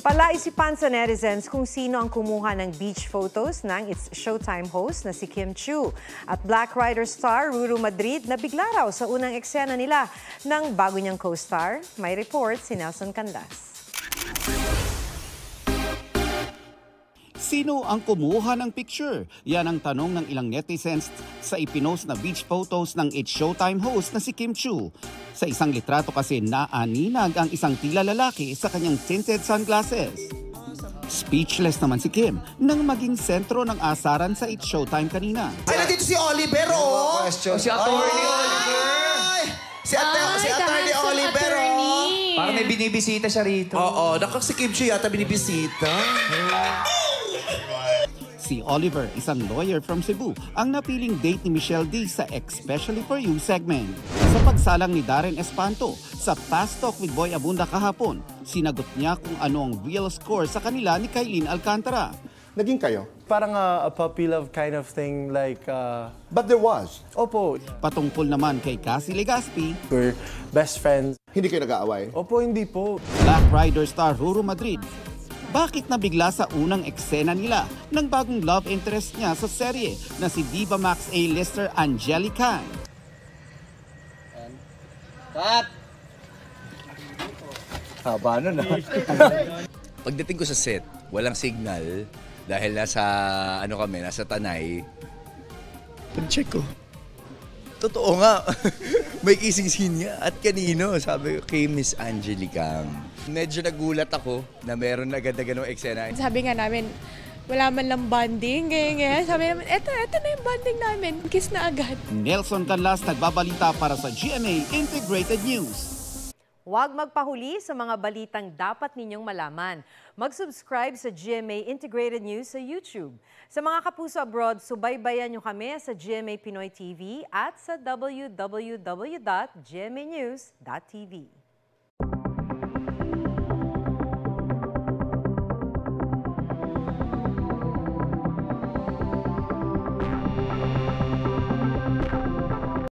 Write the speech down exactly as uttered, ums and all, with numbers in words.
Palaisipan sa netizens kung sino ang kumuha ng beach photos ng It's Showtime host na si Kim Chiu at Black Rider star Ruru Madrid na bigla raw sa unang eksena nila ng bago niyang co-star. May report si Nelson Canlas. Sino ang kumuha ng picture? Yan ang tanong ng ilang netizens sa ipinost na beach photos ng It's Showtime host na si Kim Chiu. Sa isang litrato kasi naaninag ang isang tila lalaki sa kanyang tinted sunglasses. Speechless naman si Kim nang maging sentro ng asaran sa It's Showtime kanina. Ay, nandito si Oliver, oh! Oh, si Attorney Oliver! Si, ate, si Attorney Oliver, oh! Parang may binibisita siya rito. Oo, nakak si Kim Chiu yata binibisita. Si Oliver, isang lawyer from Cebu, ang napiling date ni Michelle D sa Especially For You segment. Sa pagsalang ni Darren Espanto sa Fast Talk with Boy Abunda kahapon, sinagot niya kung ano ang real score sa kanila ni Kailin Alcantara. Naging kayo? Parang uh, a puppy love kind of thing, like... Uh, But there was. Opo. Patungkol naman kay Cassie Legaspi, We're best friends. Hindi kayo nag-aaway? Opo, hindi po. Black Rider star Ruru Madrid. Bakit nabigla sa unang eksena nila ng bagong love interest niya sa serye na si Diva Max A-lister Angelica? Cut! Haba nun, ah. Pagdating ko sa set, walang signal dahil nasa, ano kami, nasa Tanay. Pag-check ko. Totoo nga. May kissing scene nga. At kanino, sabi ko, kay Miss Angelica. Medyo nagulat ako na meron na agad na ganong eksena. Sabi nga namin, wala man lang bonding, ganyan, ganyan. Sabi namin, eto, eto na yung bonding namin. Kiss na agad. Nelson Canlas nagbabalita para sa G M A Integrated News. Huwag magpahuli sa mga balitang dapat ninyong malaman. Mag-subscribe sa G M A Integrated News sa YouTube. Sa mga kapuso abroad, subaybayan nyo kami sa G M A Pinoy T V at sa w w w dot g m a news dot t v.